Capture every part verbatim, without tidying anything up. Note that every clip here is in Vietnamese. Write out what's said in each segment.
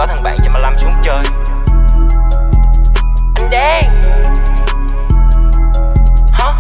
có thằng bạn cho mà Lâm xuống chơi. Anh Đen hả?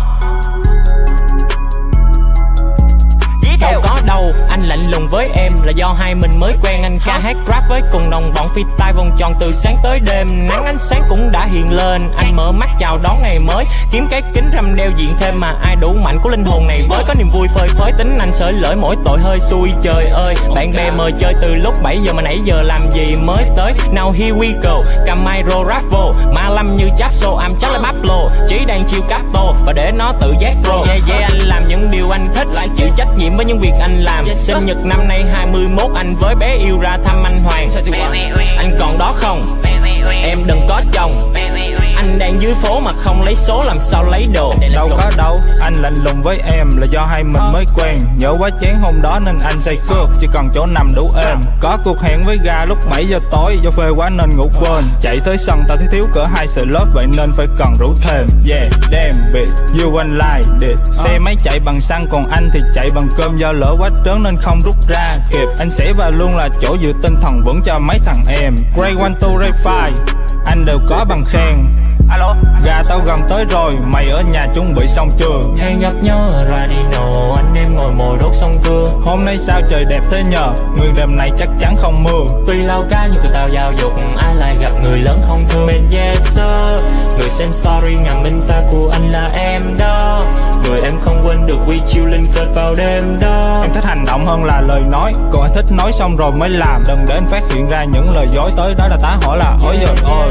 Đâu có đâu, anh lạnh lùng với em là do hai mình mới quen. Anh ca hát rap với cùng đồng bọn freestyle vòng tròn từ sáng tới đêm. Nắng ánh sáng cũng đã hiện lên, anh mở mắt chào đón ngày mới. Kiếm cái kính râm đeo diện thêm mà ai đủ mạnh của linh hồn này với. Có niềm vui phơi phới tính anh sởi lởi mỗi tội hơi xui trời ơi. Bạn bè mời chơi từ lúc bảy giờ mà nãy giờ làm gì mới tới. Now here we go, cầm micro rap vô. Ma Lâm như cháp xô, I'm chắc là bắp lô. Chỉ đang chiêu cáp tô và để nó tự giác pro. Yeah yeah anh làm những điều anh thích, lại chịu trách nhiệm với những việc anh làm. Sinh nhật năm nay hai mươi mốt anh với bé yêu ra thăm anh Hoàng. Anh còn đó không? Em đừng có chồng. Anh đang dưới phố mà không lấy số làm sao lấy đồ. Đâu có đâu, anh lạnh lùng với em là do hai mình mới quen. Nhớ quá chén hôm đó nên anh say khước, chỉ còn chỗ nằm đủ êm. Có cuộc hẹn với ga lúc bảy giờ tối, do phê quá nên ngủ quên. Chạy tới sân tao thấy thiếu cỡ hai sợi lớp, vậy nên phải cần rủ thêm. Yeah, damn bitch, you and like it. Xe máy chạy bằng xăng còn anh thì chạy bằng cơm. Do lỡ quá trớn nên không rút ra kịp. Anh sẽ và luôn là chỗ dựa tinh thần vững cho mấy thằng em. Grade one, two, grade five anh đều có bằng khen. Alo, gà tao gần tới rồi, mày ở nhà chuẩn bị xong chưa? Hẹn gặp nhau ở Radio, anh em ngồi mồi đốt sông cưa. Hôm nay sao trời đẹp thế nhờ, nguyên đêm này chắc chắn không mưa. Tuy lao cá nhưng tụi tao giao dục, ai lại gặp người lớn không thương. Mình yes sir, người xem story ngầm bên ta của anh là em đó. Người em không quên được we chill liên kết vào đêm đó. Em thích hành động hơn là lời nói, còn anh thích nói xong rồi mới làm. Đừng để anh phát hiện ra những lời dối tới đó là tá hỏa là ôi giời ơi.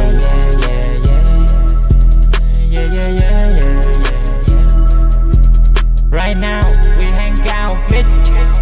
Yeah, yeah, yeah, yeah, yeah, yeah. Right now, we hang out, bitch.